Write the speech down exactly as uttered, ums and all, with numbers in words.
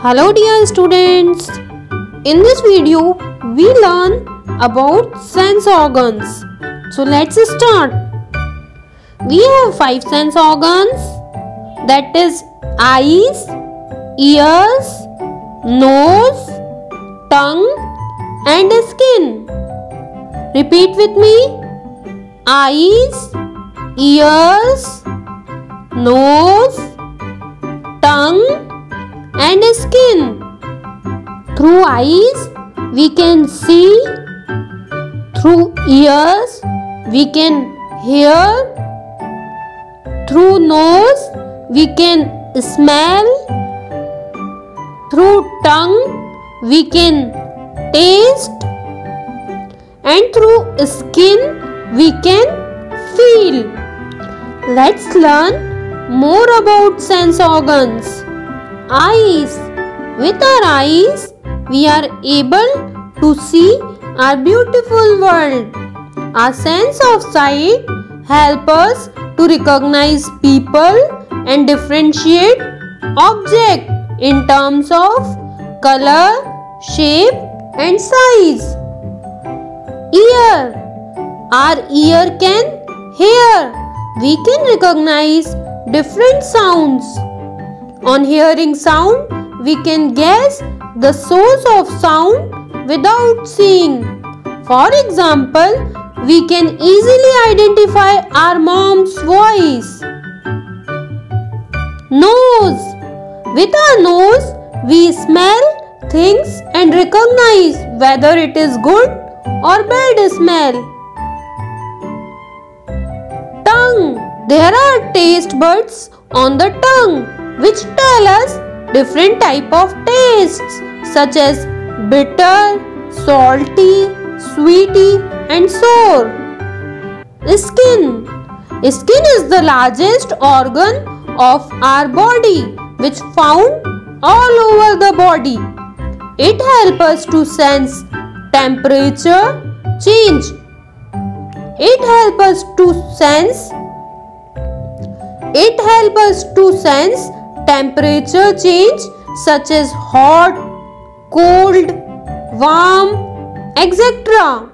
Hello dear students, in this video we learn about sense organs. So let's start. We have five sense organs, that is eyes, ears, nose, tongue and skin. Repeat with me. Eyes, ears, nose, tongue and skin. Through eyes we can see, through ears we can hear, through nose we can smell, through tongue we can taste, and through skin we can feel. Let's learn more about sense organs. Eyes. With our eyes, we are able to see our beautiful world. Our sense of sight helps us to recognize people and differentiate objects in terms of color, shape and size. Ear. Our ear can hear. We can recognize different sounds. On hearing sound, we can guess the source of sound without seeing. For example, we can easily identify our mom's voice. Nose. With our nose, we smell things and recognize whether it is good or bad smell. Tongue. There are taste buds on the tongue which tell us different type of tastes such as bitter, salty, sweety and sour. Skin. Skin is the largest organ of our body which found all over the body. It helps us to sense temperature change. It helps us to sense It helps us to sense temperature change such as hot, cold, warm, et cetera.